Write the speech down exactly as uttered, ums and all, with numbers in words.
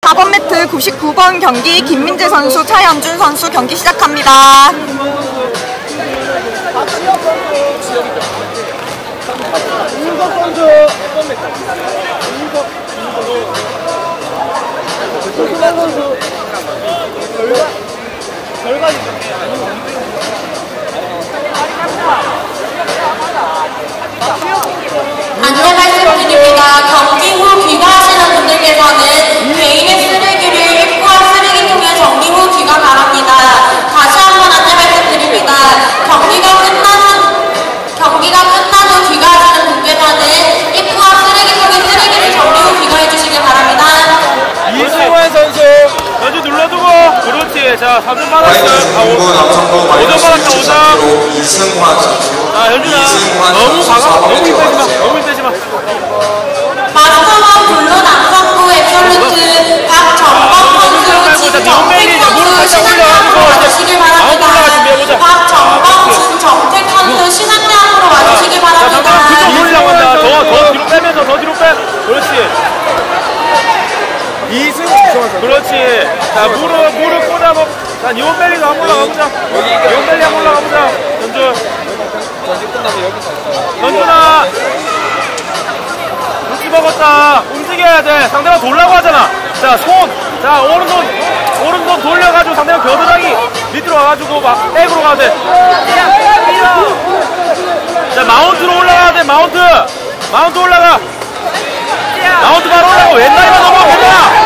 사 번 매트 구십구 번 경기 김민재 선수, 차현준 선수 경기 시작합니다. 윤석 선수 윤석 선수 결과 결과 안내 말씀드립니다. 경기 후 귀가하시는 분들께서는 개인의 쓰레기를 입구와 쓰레기통에 정리 후 귀가 바랍니다. 다시 한번 안내 말씀드립니다. 경기가 끝나는 경기가 끝난 후 귀가하시는 분께서는 입구와 쓰레기통에 쓰레기를 정리 후 귀가해 주시길 바랍니다. 이승환 선수 연주 눌러두고 그렇지. 자 삼 점 받았어. 오 점 받았다. 오 점. 이승환 선수. 자 현준아 너무 강하 너무 힘빼지마 너무 힘빼지마. 마스터원 블루 남성부 앱솔루트 박정범 선수, 진정택 선수 신한대학으로 와주시길 바랍니다. 박정범, 진정택 선수 신한대학으로 와주시길 바랍니다. 자 그쪽 올리려고 한다. 더, 더 뒤로 빼면서 더 뒤로 빼. 그렇지. 이승환 그렇지. 자 무릎 무릎 꽂아먹. 자 니온벨리도 한번 올라가보자. 니온벨리 한번 올라가보자. 현준 전지 끝나서 여기서 현준아 눈치 먹었다. 움직여야 돼. 상대방 돌라고 하잖아. 자 손. 자 오른손 오른손 돌려가지고 상대방 겨드랑이 밑으로 와가지고 막 백으로 가야 돼. 자 마운트로 올라가야 돼. 마운트 마운트 올라가. 마운트 바로 올라가고 왼다리만 넘어가.